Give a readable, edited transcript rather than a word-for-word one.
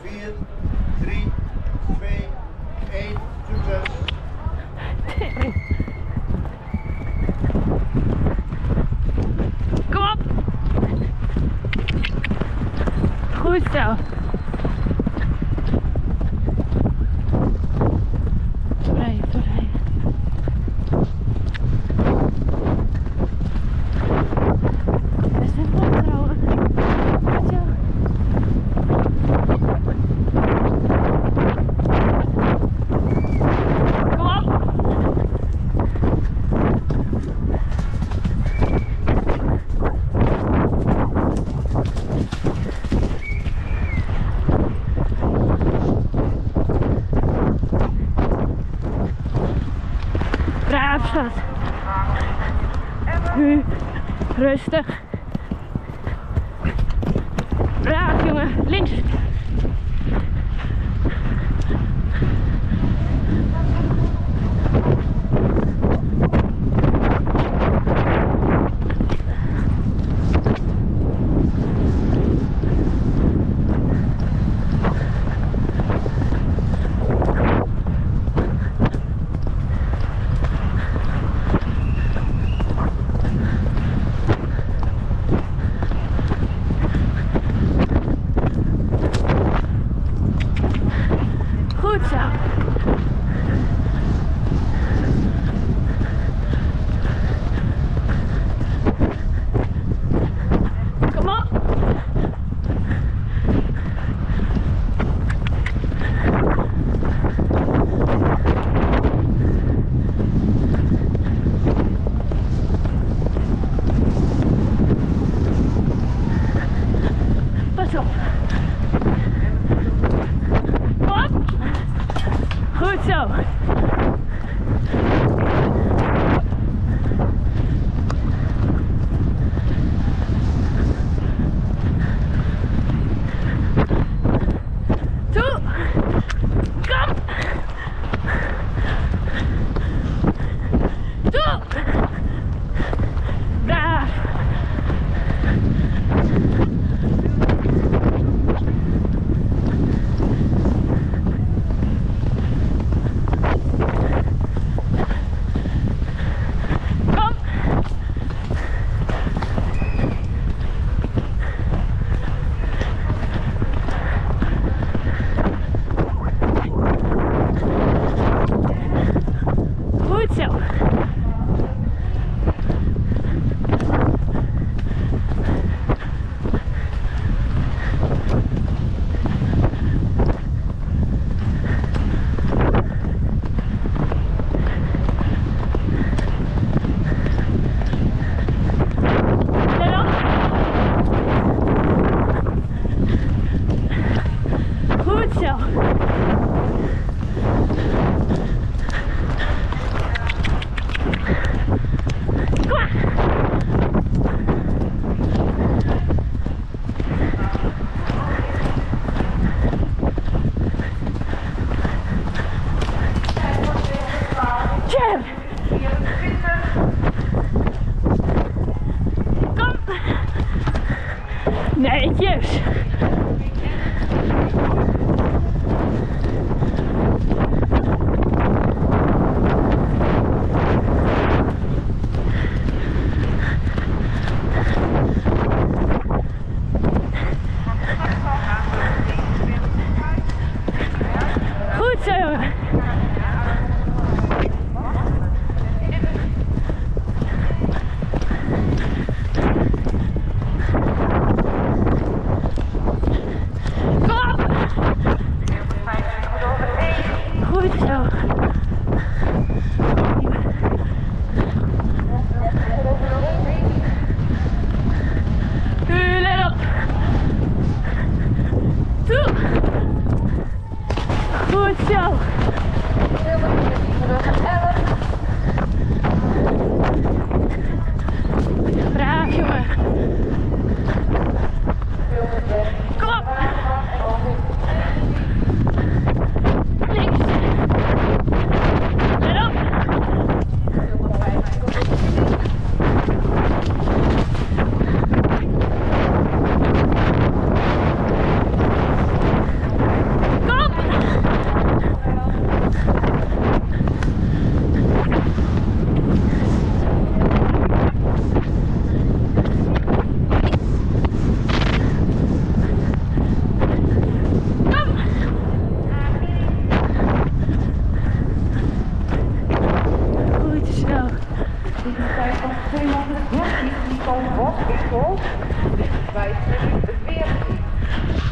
4, 3, 2, 1, succes! Kom op! Goed zo! Doorheen, doorheen. Best wel goed trouwen. Goed zo. Kom op! Braaf schat. Nu rustig. Braaf jongen, links. Goed zo. Kom op. Pas op. Goed zo. Toe. Kom. Toe. Braaf. Goed zo. Let op. Goed zo. Kom maar. Jam. Kom. Netjes. Goed zo jongen. Kom op. Goed zo. Let op. Toe. Goed zo. Braaf jongen. Kom op. Links. Let op. de tijd van 213 niveau Boswinkel, lichtwijzering 14.